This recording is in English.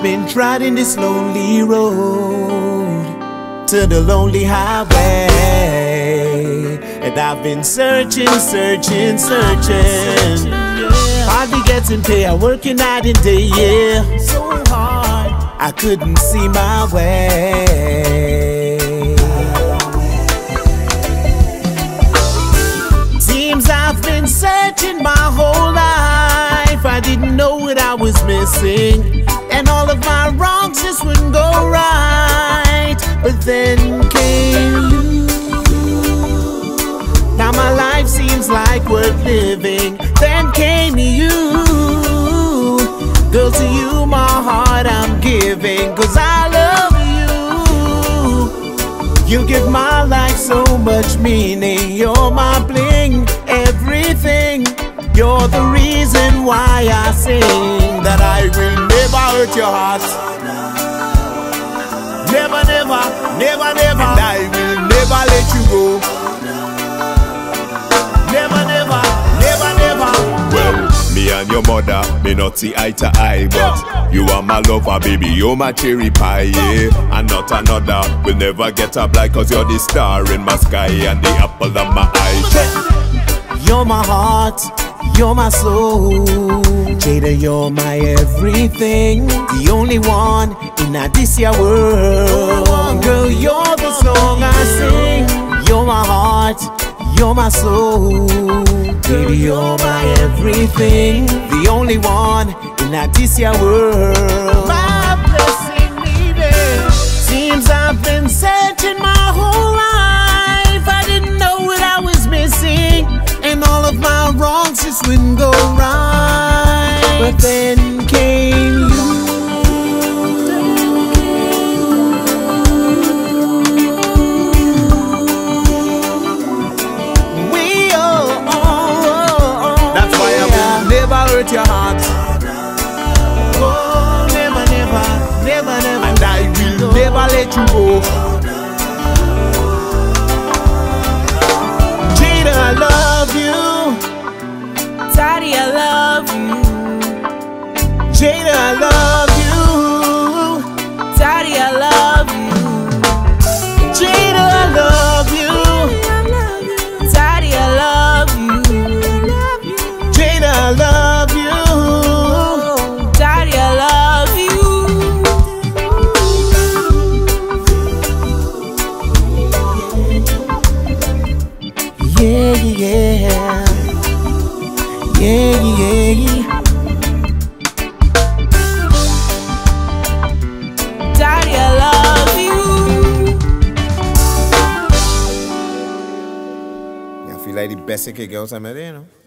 been trotting this lonely road to the lonely highway, and I've been searching, searching, searching. Hardly getting paid, I'm working night and day, yeah. So hard, I couldn't see my way. Seems I've been searching my whole life. I didn't know what I was missing, and all of my wrongs just wouldn't go right. But then came you. Now my life seems like worth living. Then came you. Girl, to you my heart I'm giving, 'cause I love you. You give my life so much meaning. You're my bling, everything. You're the reason why I sing that I will never hurt your heart. Never, never, never, never. And I will never let you go. Never, never, never, never. Well, me and your mother may not see eye to eye, but you are my lover, baby, you're my cherry pie, yeah. And not another will never get up like, 'cause you're the star in my sky and the apple of my eye. You're my heart, you're my soul. Jada, you're my everything. The only one in this here world. Girl, you're the song I sing. You're my heart, you're my soul. Baby, you're my everything. The only one in this here world. My blessing, baby. Seems I've been searching my whole life. I didn't know what I was missing, and all of my wrongs just wouldn't go right. But then came you. That's why I will never hurt your heart. Oh, never, never, never, never. And I will never let you go. Jada, I love you. Daddy, I love you. Jada, I love you. Daddy, I love you. Jada, I love you. Daddy, I love you. Jada, I love you. Daddy, I love you. Yeah, yeah, yeah, yeah. Daddy, I love you. I feel like the best girls I'm at, you know.